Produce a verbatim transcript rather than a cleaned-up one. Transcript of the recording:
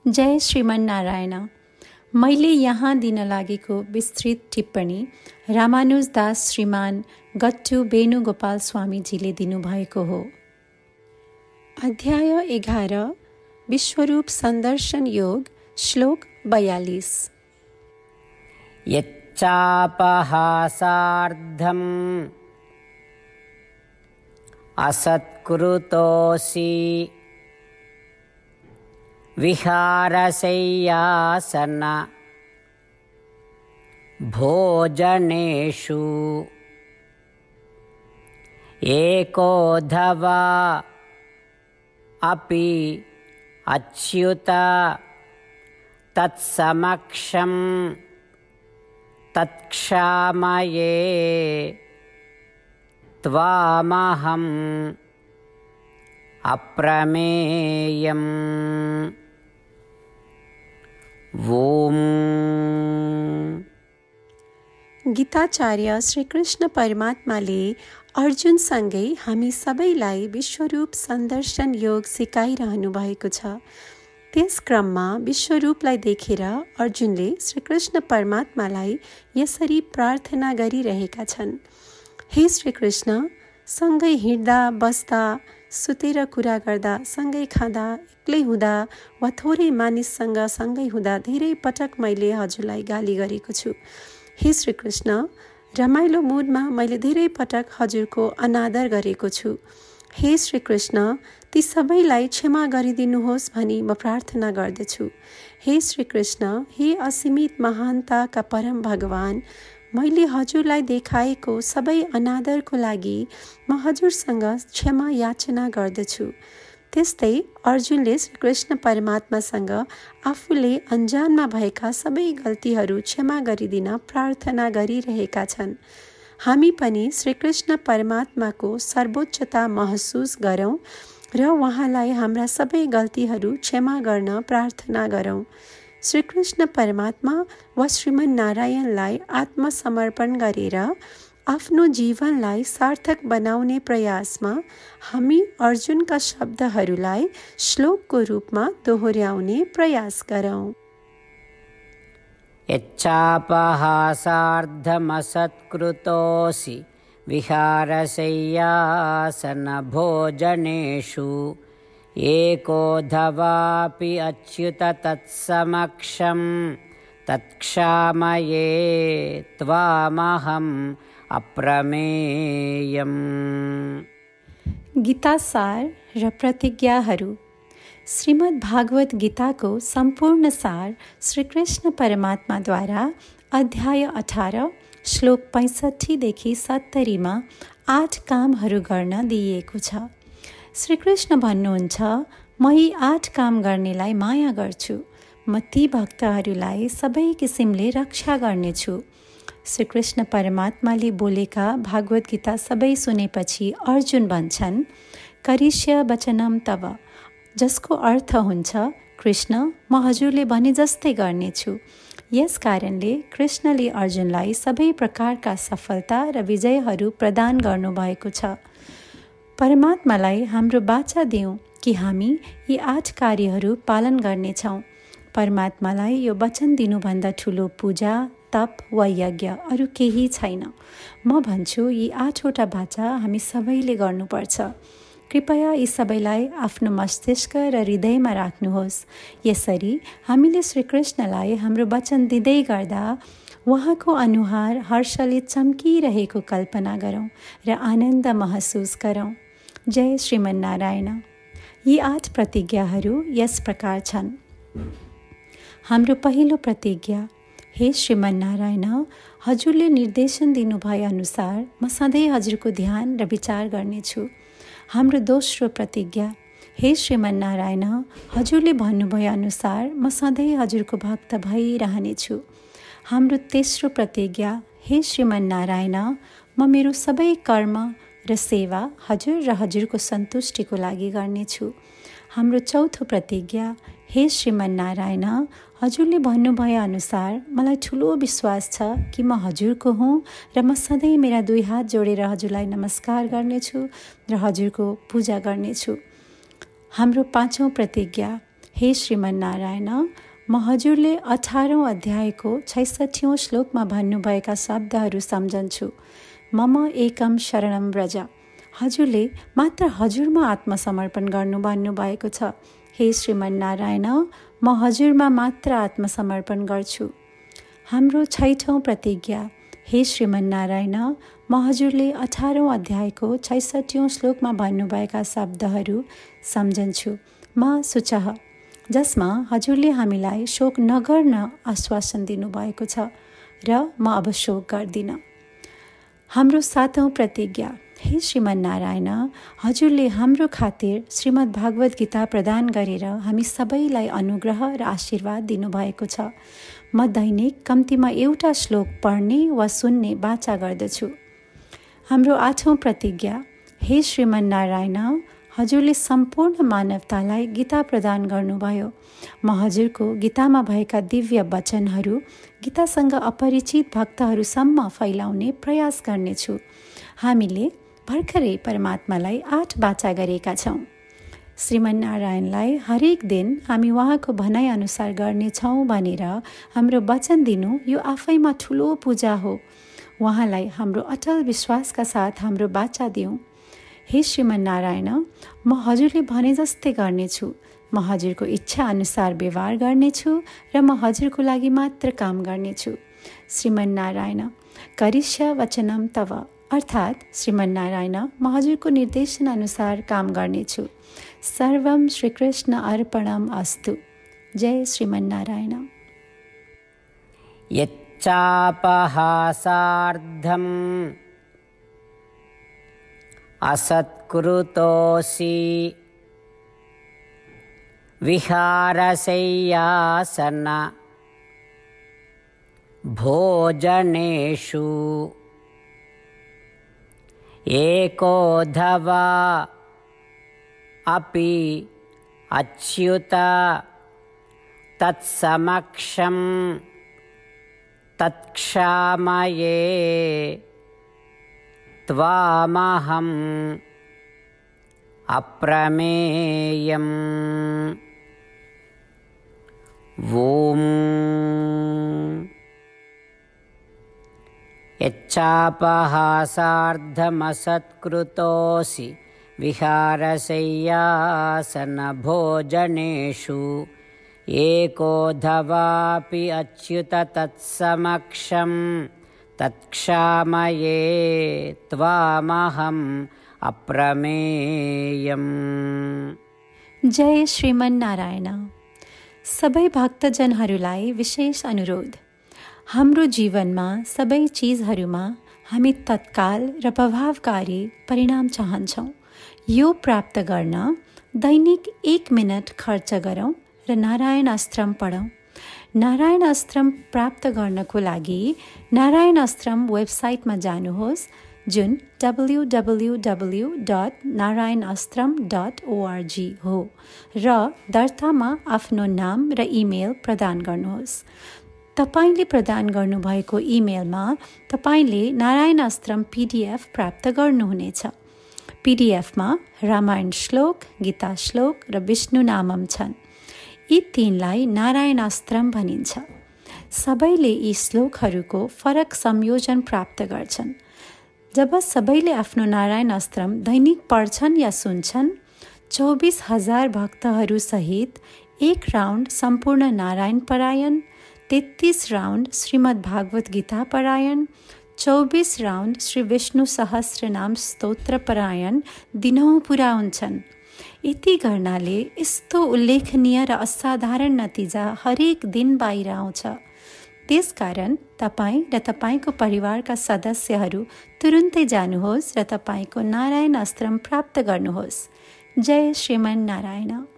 जय श्रीमन्नारायण। मैले यहाँ दिन लागेको विस्तृत टिप्पणी रामानुजदास श्रीमान गट्टु वेणुगोपाल स्वामीजीले दिनुभएको हो। अध्याय एघार विश्वरूप संदर्शन योग श्लोक बयालीस। यच्चापहासार्धम् असत्कृतोऽसि विहारशय्यासन भोजनेषु एकोऽथवा अपि अच्युत तत्समक्षं तत्क्षामये त्वामहम् अप्रमेयम्। ओम। गीताचार्य श्री कृष्ण परमात्माले अर्जुनसँगै हामी सबैलाई विश्वरूप संदर्शन योग सिकाइरहनु भएको छ। त्यस क्रममा विश्वरूपलाई देखेर अर्जुनले श्री कृष्ण परमात्मालाई यसरी प्रार्थना गरिरहेका छन्। हे श्री कृष्ण, सँगै हिँड्दा बस्दा सुतेर कुरा गर्दा सँगै खाँदा एक्लै हुँदा वा थोरै मानिससँग सँगै हुँदा धेरै पटक मैले हजुरलाई गाली गरेको छु। हे श्री कृष्ण, रमाइलो मुडमा मैले धेरै पटक हजुरको अनादर गरेको छु। हे श्री कृष्ण, ती सबैलाई क्षमा गरिदिनुहोस् भनी म प्रार्थना गर्दछु। हे श्री कृष्ण, हे असीमित महानताका परम भगवान, मैले हजुरलाई देखाएको सबै अनादरको लागि म हजुरसँग क्षमा याचना गर्दछु। त्यस्तै अर्जुनले श्री कृष्ण परमात्मासँग आफूले अन्जानमा भएका सबै गल्तीहरू क्षमा गरिदिन प्रार्थना गरिरहेका छन्। हामी पनि श्री कृष्ण परमात्माको सर्वोच्चता महसुस गरौँ र उहाँलाई हाम्रा सबै गल्तीहरू क्षमा गर्न प्रार्थना गरौँ। श्री कृष्ण परमात्मा वा श्रीमन्नारायणलाई आत्मसमर्पण गरेर आफ्नो जीवनलाई सार्थक बनाउने प्रयासमा हामी अर्जुनका शब्दहरूलाई श्लोकको रूपमा दोहोर्याउने प्रयास गरौँ। यच्चापहासार्धमसत्कृतोऽसि विहारशय्यासन भोजनेषु एकोऽथवापि अच्युत तत्समक्षं तत्क्षामये त्वामहम् अप्रमेयम्। गीतासार र प्रतिज्ञाहरू। श्रीमद् भागवत गीताको सम्पूर्ण सार श्री कृष्ण परमात्माद्वारा अध्याय अठार श्लोक पैँसठीदेखि सत्तरीमा आठ कामहरू गर्न दिइएको छ। श्री कृष्ण भन्नुहुन्छ, म यी आठ काम गर्नेलाई माया गर्छु। म ती भक्तहरूलाई सबै किसिमले रक्षा गर्नेछु। श्री कृष्ण परमात्माले बोलेका भागवत गीता सबै सुनेपछि अर्जुन भन्छन्, करिष्य वचनम तव, जसको अर्थ हुन्छ, कृष्ण, म हजुरले भने जस्तै गर्नेछु। यस कारणले कृष्णले अर्जुनलाई सबै प्रकारका सफलता र विजयहरू प्रदान गर्नुभएको छ। परमात्मालाई हाम्रो बाचा दिउँ कि हामी यी आठ कार्यहरू पालन गर्नेछौँ। परमात्मालाई यो वचन दिनुभन्दा ठुलो पूजा, तप वा यज्ञ अरू केही छैन। म भन्छु, यी आठवटा बाचा हामी सबैले गर्नुपर्छ। कृपया यी सबैलाई आफ्नो मस्तिष्क र हृदयमा राख्नुहोस्। यसरी हामीले श्री कृष्णलाई हाम्रो वचन दिँदै गर्दा उहाँको अनुहार हर्षले चम्किरहेको कल्पना गरौँ र आनन्द महसुस गरौँ। जय श्रीमन्नारायण। यी आठ प्रतिज्ञाहरू यस प्रकार छन्। हाम्रो पहिलो प्रतिज्ञा, हे श्रीमन्नारायण, हजुरले निर्देशन दिनुभए अनुसार म सधैँ हजुरको ध्यान र विचार गर्नेछु। हाम्रो दोस्रो प्रतिज्ञा, हे श्रीमन्नारायण, हजुरले भन्नुभए अनुसार म सधैँ हजुरको भक्त भइरहनेछु। हाम्रो तेस्रो प्रतिज्ञा, हे श्रीमन्नारायण, म मेरो सबै कर्म र सेवा हजुर र हजुरको सन्तुष्टिको लागि गर्नेछु। हाम्रो चौथो प्रतिज्ञा, हे श्रीमन्नारायण, हजुरले भन्नुभए अनुसार मलाई ठुलो विश्वास छ कि म हजुरको हुँ र म सधैँ मेरा दुई हात जोडेर हजुरलाई नमस्कार गर्नेछु र हजुरको पूजा गर्नेछु। हाम्रो पाँचौं प्रतिज्ञा, हे श्रीमन्नारायण, म हजुरले अठारौँ अध्यायको छैसठीौँ श्लोकमा भन्नुभएका शब्दहरू सम्झन्छु। मम एकम शरणम व्रज। हजुरले मात्र हजुरमा आत्मसमर्पण गर्नु भन्नुभएको छ। हे श्रीमन्नारायण, म हजुरमा मात्र आत्मसमर्पण गर्छु। हाम्रो छैठौँ प्रतिज्ञा। हे श्रीमन्नारायण, म हजुरले अठारौँ अध्यायको छैसठीौँ श्लोकमा भन्नुभएका शब्दहरू सम्झन्छु। म शुचः, जसमा हजुरले हामीलाई शोक नगर्न आश्वासन दिनुभएको छ र म अब शोक गर्दिनँ। हाम्रो सातौँ प्रतिज्ञा। हे श्रीमन्नारायण, हजुरले हाम्रो खातिर श्रीमद् भागवत गीता प्रदान गरेर हामी सबैलाई अनुग्रह र आशीर्वाद दिनुभएको छ। म दैनिक कम्तीमा एउटा श्लोक पढ्ने वा सुन्ने बाचा गर्दछु। हाम्रो आठौँ प्रतिज्ञा। हे श्रीमन्नारायण, हजुरले सम्पूर्ण मानवतालाई गीता प्रदान गर्नुभयो। म हजुरको गीतामा भएका दिव्य वचनहरू गीतासँग अपरिचित भक्तहरूसम्म फैलाउने प्रयास गर्नेछु। हामीले भर्खरै परमात्मालाई आठ बाचा गरेका छौँ। श्रीमन्नारायणलाई हरेक दिन हामी उहाँको भनाइअनुसार गर्नेछौँ भनेर हाम्रो वचन दिनु यो आफैमा ठुलो पूजा हो। उहाँलाई हाम्रो अटल विश्वासका साथ हाम्रो बाचा दिउँ। हे श्रीमन्नारायण, म हजुरले भने जस्तै गर्नेछु। म हजुरको इच्छा अनुसार व्यवहार गर्नेछु र म हजुरको लागि मात्र काम गर्नेछु। श्रीमन्नारायण, करिष्य वचनम तव, अर्थात् श्रीमन्नारायण, म हजुरको निर्देशन अनुसार काम गर्नेछु। सर्वम श्रीकृष्ण अर्पणम अस्तु। जय श्रीमन्नारायण। यच्चापहासार्धम् असत्कृतोऽसि विहारशय्यासन भोजनेषु एकोऽथवा अपि अच्युत तत्समक्षं तत्क्षामये त्वामहम् अप्रमेयम्। ॐ यच्चापहासार्धमसत्कृतोऽसि विहारशय्यासनभोजनेषु एकोऽथवापि अच्युत तत्समक्षं तत्क्षामये त्वामहम् अप्रमेयम्। जय श्रीमन्नारायण। सबै भक्तजनहरूलाई विशेष अनुरोध। हाम्रो जीवनमा सबै चिजहरूमा हामी तत्काल र प्रभावकारी परिणाम चाहन्छौँ। यो प्राप्त गर्न दैनिक एक मिनट खर्च गरौँ र नारायण अस्त्रम पढौँ। नारायण अस्त्रम प्राप्त गर्नको लागि नारायण अस्त्रम वेबसाइटमा जानुहोस्, जुन W W W dot Narayan Astram dot ORG हो, र दर्तामा आफ्नो नाम र इमेल प्रदान गर्नुहोस्। तपाईले प्रदान गर्नुभएको इमेलमा तपाईले नारायण अस्त्रम पीडीएफ प्राप्त गर्नुहुनेछ। पीडीएफमा रामायण श्लोक, गीता श्लोक र विष्णु नामम छन्। यी तीनलाई नारायण अस्त्रम भनिन्छ। सबैले यी श्लोकहरूको फरक संयोजन प्राप्त गर्छन्। जब सबैले आफ्नो नारायण अस्त्रम दैनिक पढ्छन् या सुन्छन्, चौबिस हजार भक्तहरू सहित एक राउन्ड सम्पूर्ण नारायण परायण, तेत्तीस राउन्ड श्रीमद् भागवत गीता परायण, चौबिस राउन्ड श्री विष्णु सहस्र नाम स्तोत्र परायण दिनौँ पुरा हुन्छन्। यति गर्नाले यस्तो उल्लेखनीय र असाधारण नतिजा हरेक दिन बाहिर आउँछ। त्यसकारण तपाईँ र तपाईँको परिवारका सदस्यहरू तुरुन्तै जानुहोस् र तपाईँको नारायण अस्त्रम प्राप्त गर्नुहोस्। जय श्रीमन्नारायण।